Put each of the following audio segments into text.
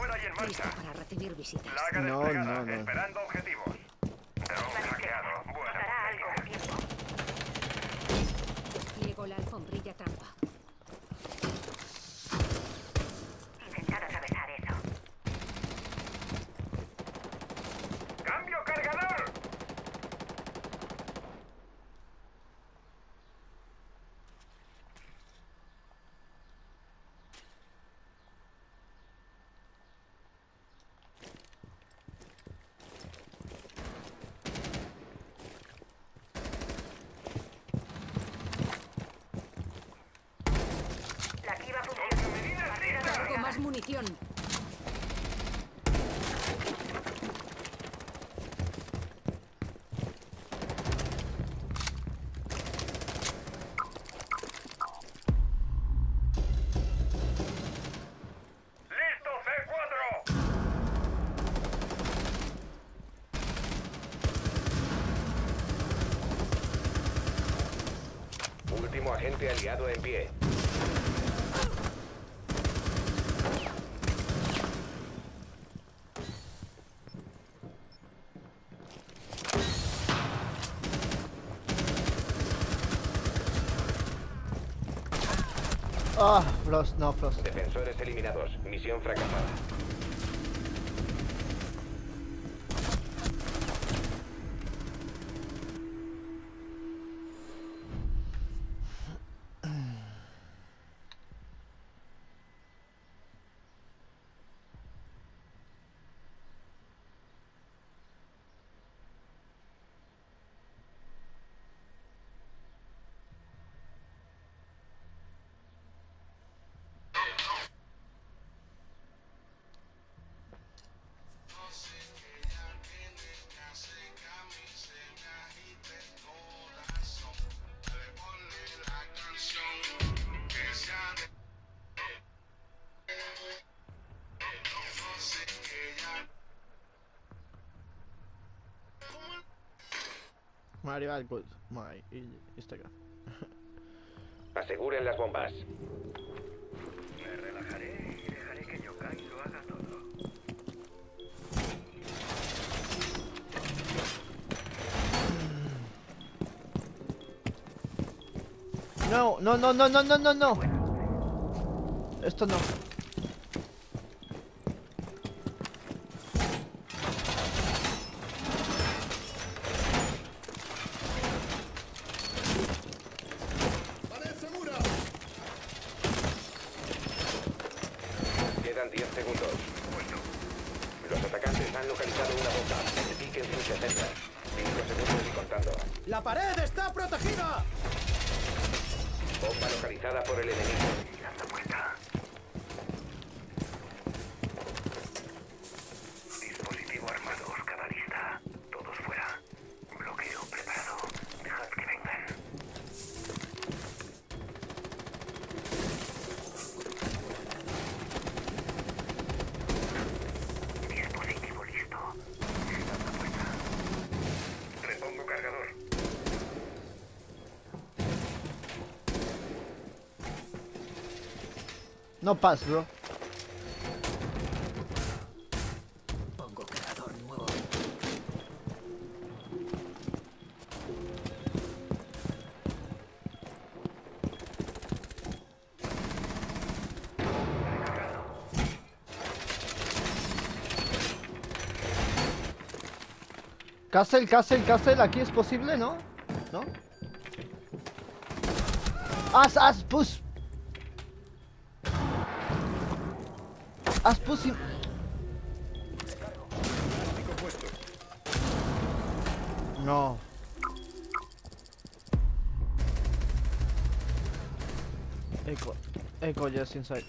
fuera y en Listo marcha. para recibir visitas. Laga No, desplegada, no, no. esperando objetivos. Dron hackeado. Buena Pasará algo de estrategia. tiempo. Despliego la alfombrilla trampa. Intentar atravesar eso. ¡Cambio cargador! La Kiva funciona. Cargo más munición. ¡Listo, C4! Último agente aliado en pie. Ah, Frost, no, Frost. Defensores eliminados. Misión fracasada. Mario Alcud, my Instagram. Aseguren las bombas. Me relajaré y dejaré que Yokai lo haga todo. No, no, no, no, no, no, no, no. Esto no. Quedan 10 segundos. Los atacantes han localizado una bomba. Identifiquen sus defensas. 5 segundos y contando. ¡La pared está protegida! Bomba localizada por el enemigo. Dando vuelta. Dispositivo armado, cada lista. Todos fuera. Bloqueo preparado. Dejad que vengan. Dispositivo listo. Dando vuelta. Repongo cargador. No pass, bro. Pongo cargador nuevo. Castle, Castle, Castle, aquí es posible, ¿no? ¿No? As, push. As, push. No. Echo, just inside.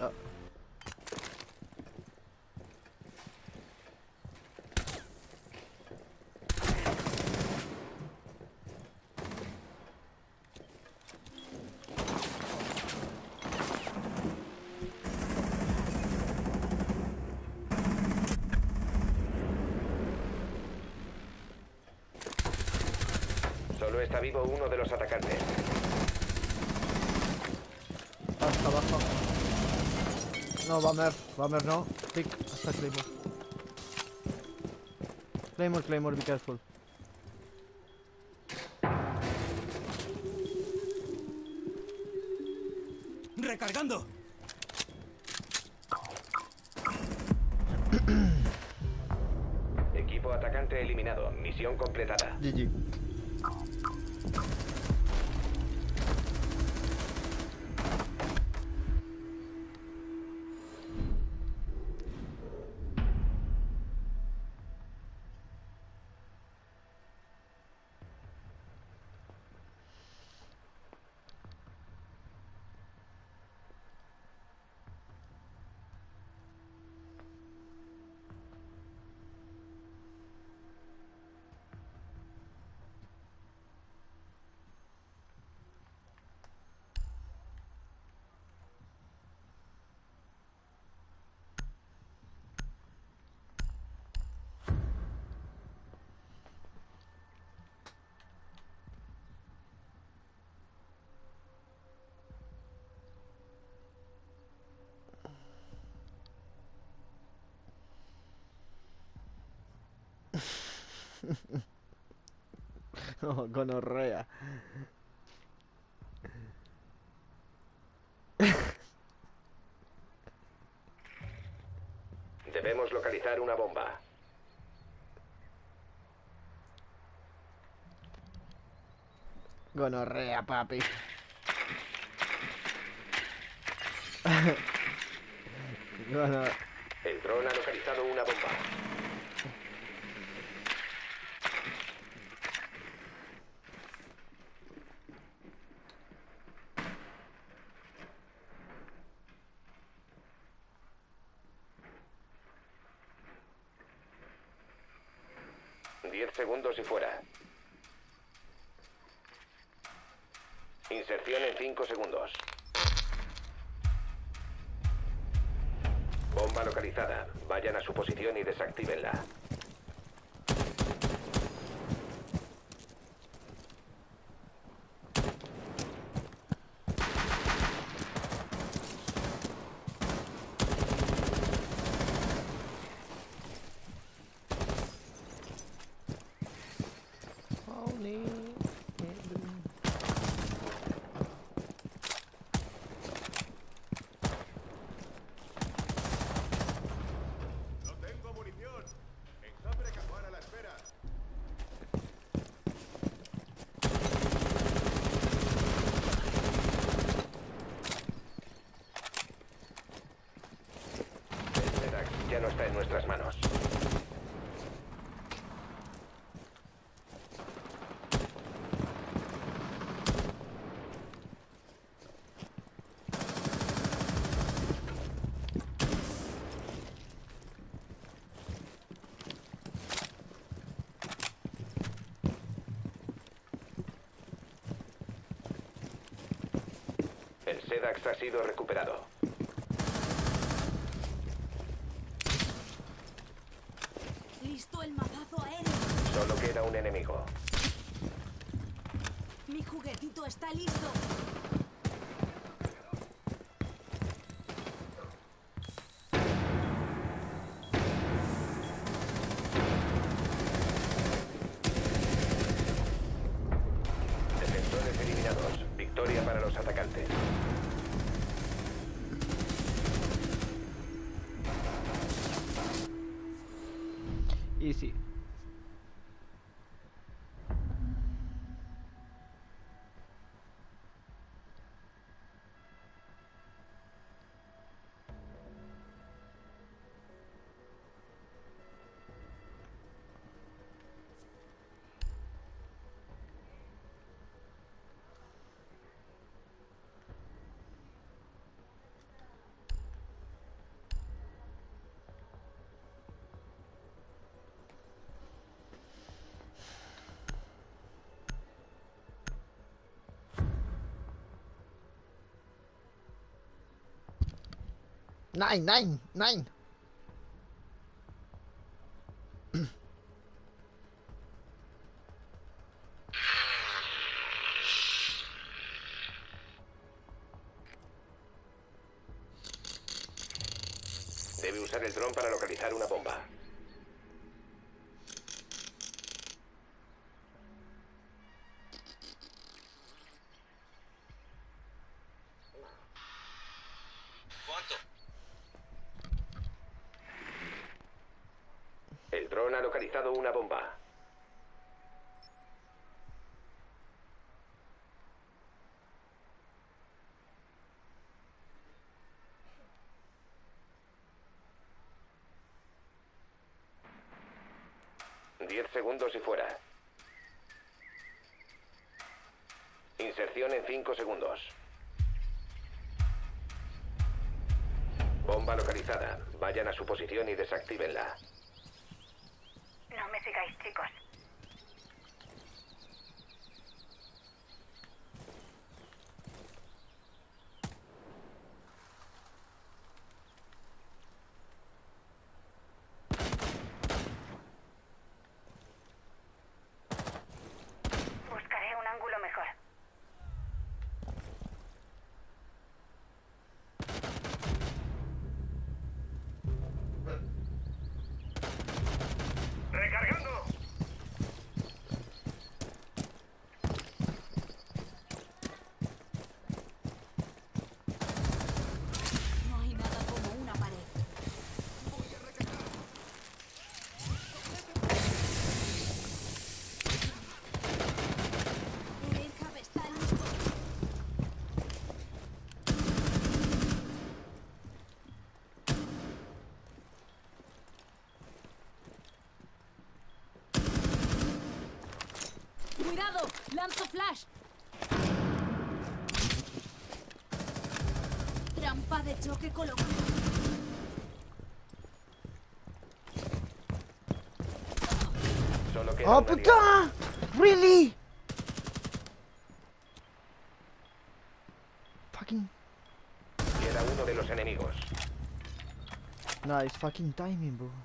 Solo está vivo uno de los atacantes. Hasta abajo. No, Bummer no. Pick hasta Claymore. Claymore, be careful. ¡Recargando! Equipo atacante eliminado. Misión completada. GG. Oh, gonorrea. Debemos localizar una bomba. Gonorrea, papi. El dron ha localizado una bomba. Segundos y fuera. Inserción en 5 segundos. Bomba localizada. Vayan a su posición y desactívenla. Ya no está en nuestras manos. El SEDAX ha sido recuperado. Listo el mazazo aéreo. Solo queda un enemigo. Mi juguetito está listo. Defensores eliminados. Victoria para los atacantes. Easy. Nine. Debe usar el dron para localizar una bomba. ¿Cuánto? El dron ha localizado una bomba. Diez segundos y fuera. Inserción en 5 segundos. Bomba localizada. Vayan a su posición y desactívenla. No me sigáis, chicos. Buscaré un ángulo mejor. ¡Recargando! No hay nada como una pared. El aircraft está listo. ¡Cuidado! ¡Lanzo flash! Trampa de choque colocada. Solo queda ¡Oh, un aliado. puta! Really? Fucking Queda uno de los enemigos. nice fucking timing, bro.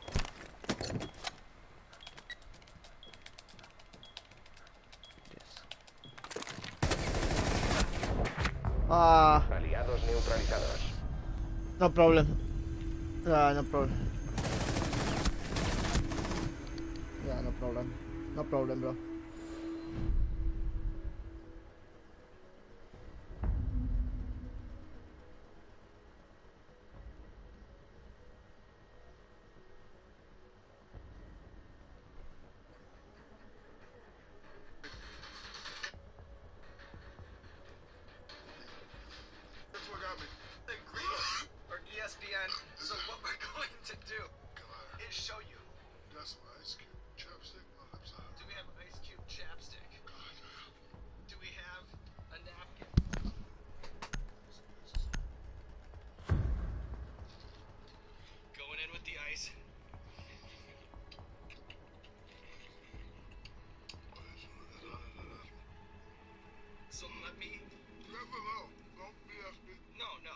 Yes. Ah, Aliados neutralizados. no problem. No problem. Yeah, no problem. No problem, bro. Or ESPN. So what we're going to do is show you. Do we have ice cube chapstick? Do we have a napkin? Going in with the ice. So let me. No, no.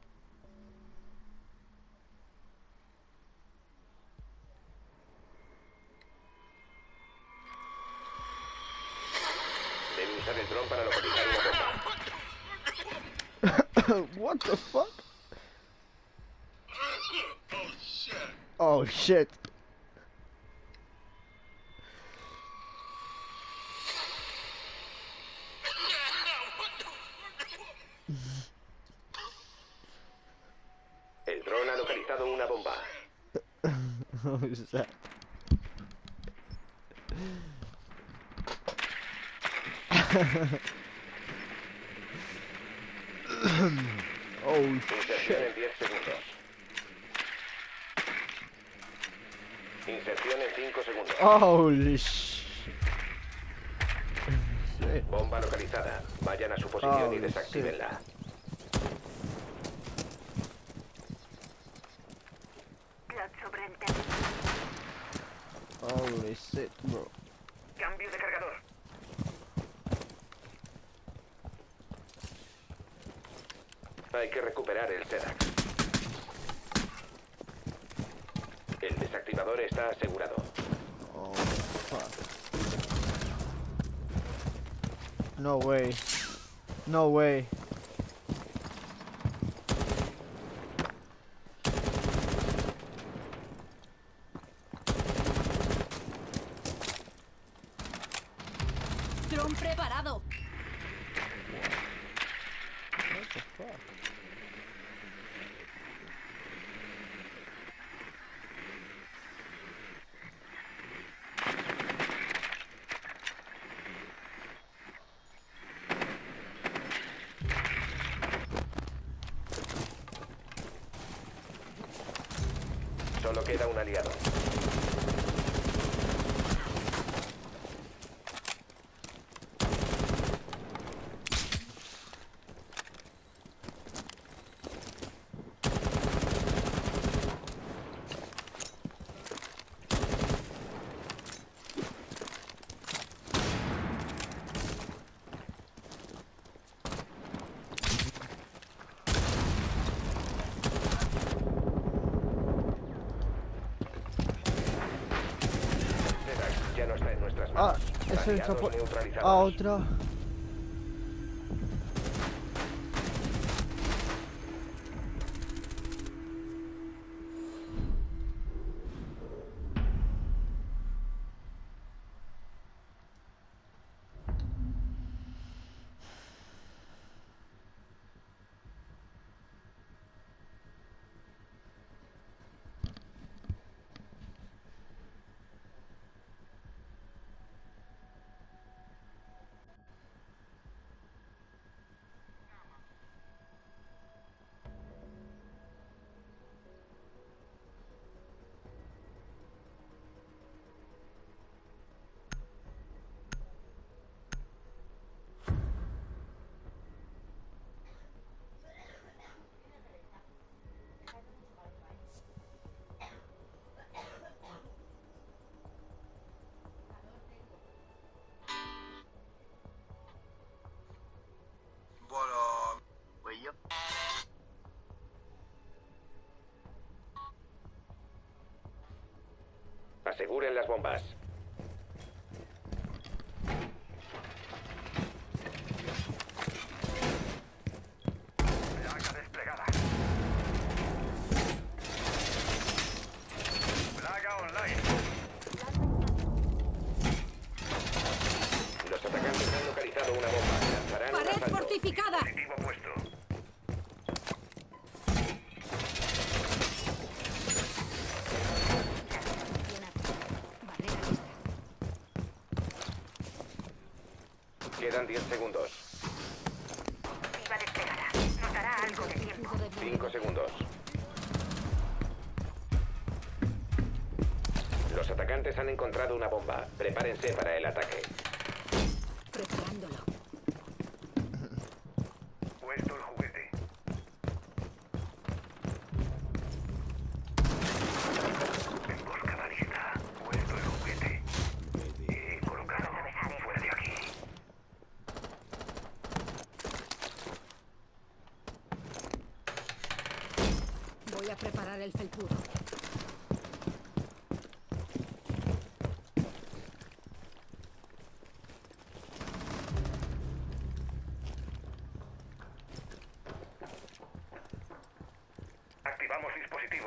Debe usar el dron para localizar una bomba. What the fuck? Oh shit. El dron ha localizado una bomba. Oh, is that? Oh Inserción shit. en 10 segundos. Inserción en 5 segundos. Holy shit. Bomba localizada. Vayan a su posición y Oh, desactívenla. Plot sobreentendido. Holy shit, bro. Cambio de cargador. Hay que recuperar el SEDAC. El desactivador está asegurado. Oh fuck. No way. No way. Dron preparado. What the fuck? Solo queda un aliado. Ya no está en nuestras Ah, manos. ese está Aliados por... neutralizados. Ah, otra. Voilà. Oui, yep. Aseguren las bombas. Plaga desplegada. Plaga online. Los atacantes han localizado una bomba. Lanzarán un Pared asalto. fortificada. Dispositivo puesto. Barrera lista. Quedan 10 segundos. Iba desplegada. Nos dará algo de tiempo. Escudo de 5 segundos. Los atacantes han encontrado una bomba. Prepárense para el ataque. preparándolo. Puesto el juguete. Emboscada lista. Puesto el juguete. Colocado. Fuera de aquí. Voy a preparar el felpuro. Activamos dispositivo.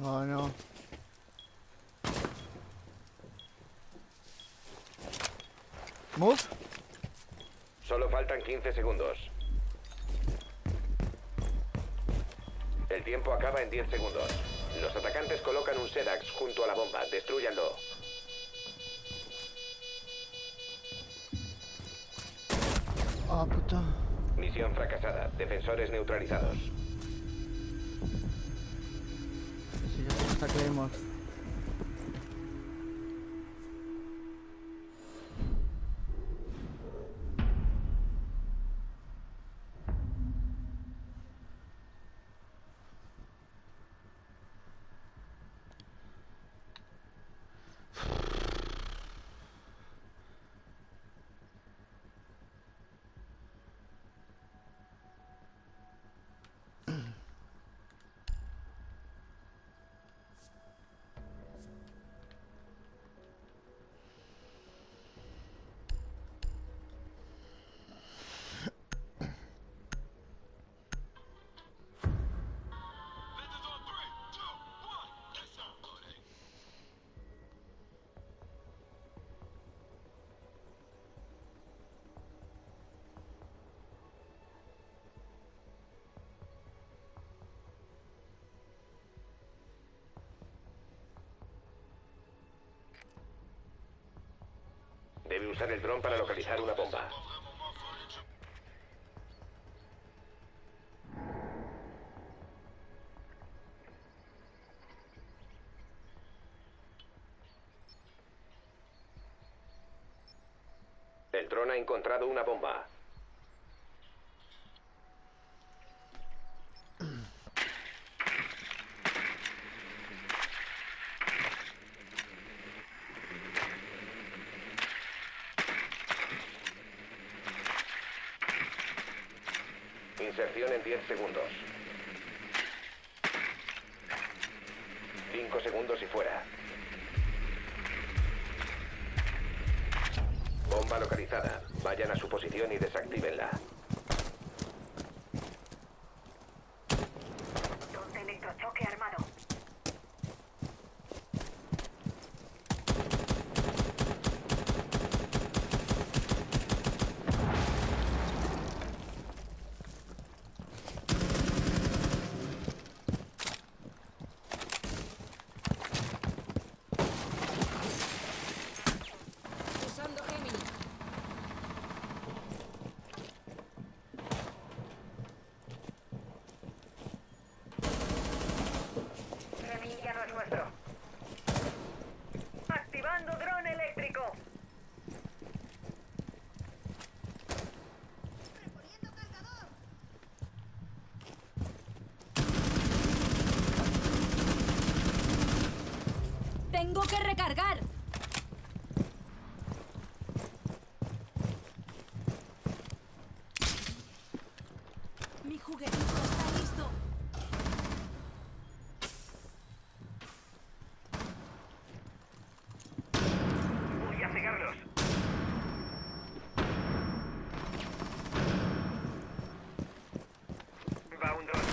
Oh no. Move. Solo faltan 15 segundos. El tiempo acaba en 10 segundos. Los atacantes colocan un Sedax junto a la bomba. Destrúyanlo. Ah, puta. Misión fracasada. Defensores neutralizados. Si ya tengo esta Claymore. Ventas on 3, 2, 1. That's our loading. Debe usar el dron para localizar una bomba. El dron ha encontrado una bomba. Inserción en 10 segundos. 5 segundos y fuera. Bomba localizada. Vayan a su posición y desactívenla. Dron de electrochoque armado. Usando Gemini. Gemini ya no es nuestro. Activando dron eléctrico. ¡Tengo que recargar! Mi juguetito está listo. Voy a cegarlos. Va un dron.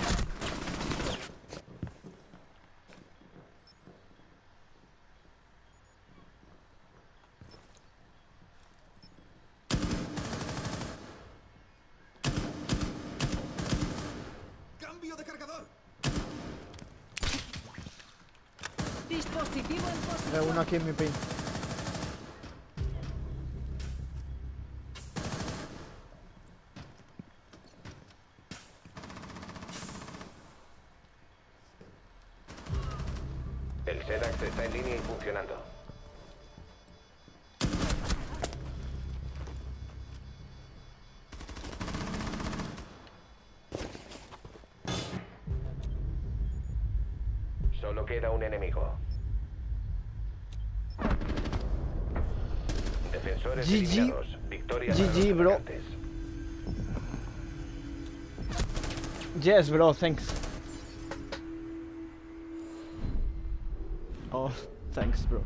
¡Cambio de cargador! Dispositivo en Hay posición. uno aquí en mi pin. El Sedax está en línea y funcionando. Solo queda un enemigo. Defensores GG. eliminados. Victoria para GG, los bro. atacantes. Yes, bro, thanks. Oh, thanks, bro.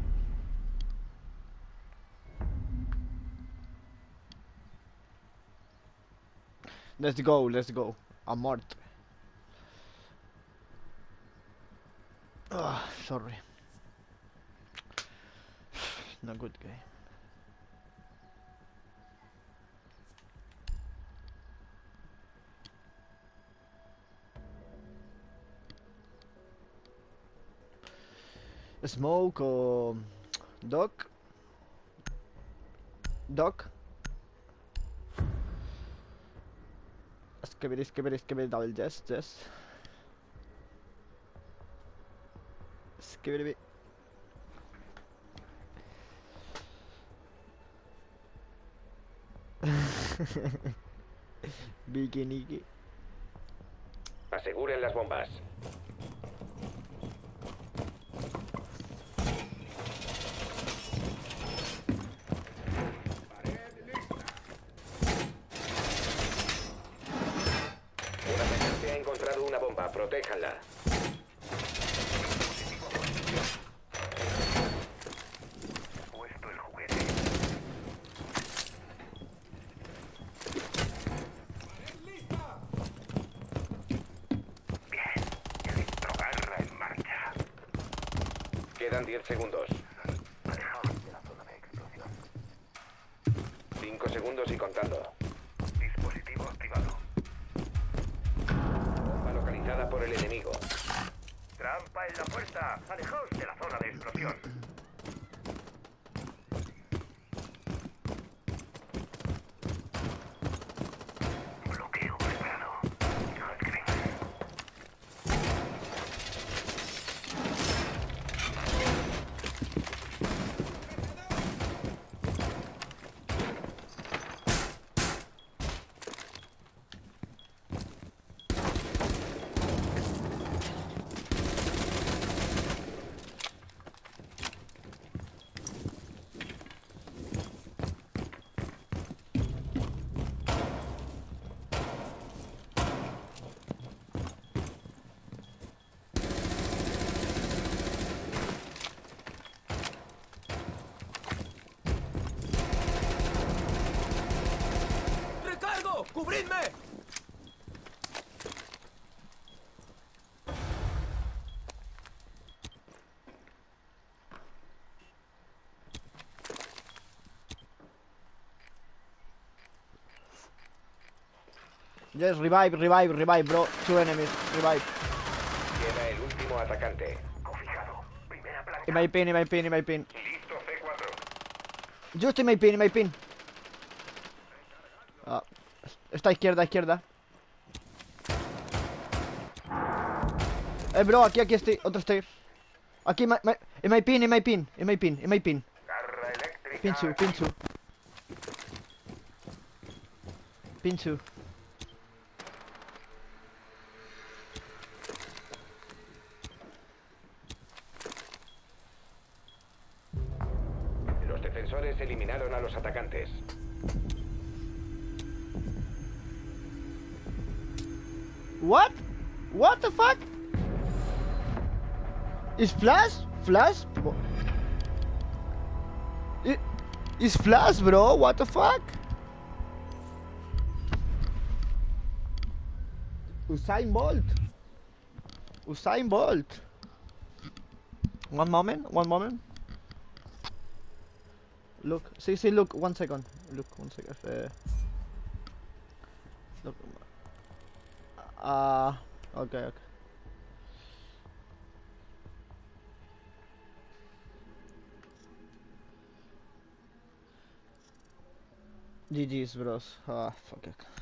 Let's go, let's go. A muerte. Ah. sorry. Not good guy. Smoke o Doc. Doc. Skibidi double yes. Skibidi. Bikini. Aseguren las bombas. Un atacante ha encontrado una bomba. Protéjanla. Puesto el juguete. Bien. Electrogarra en marcha. Quedan 10 segundos. Alejaos de la zona de explosión. 5 segundos y contando. Dispositivo activado. Bomba localizada por el enemigo. Trampa en la puerta. Alejaos de la zona de explosión. Bloqueo preparado. Dejad que vengan. ¡Recargo! ¡Cubridme! Yes, revive, bro. 2 enemies, revive. Queda el último atacante. Cofijado. Primera planta. In my pin. Listo C4. Just in my pin. Ah, está izquierda. Bro, aquí estoy. Otro estoy. Aquí, in my pin. Garra eléctrica. Pinchu. Los defensores eliminaron a los atacantes. What? What the fuck? Is Flash? Is Flash, bro? What the fuck? Usain Bolt. One moment. Look, see, look, 1 second. Look, 1 second. Look. Okay. GG's, bros. Fuck it.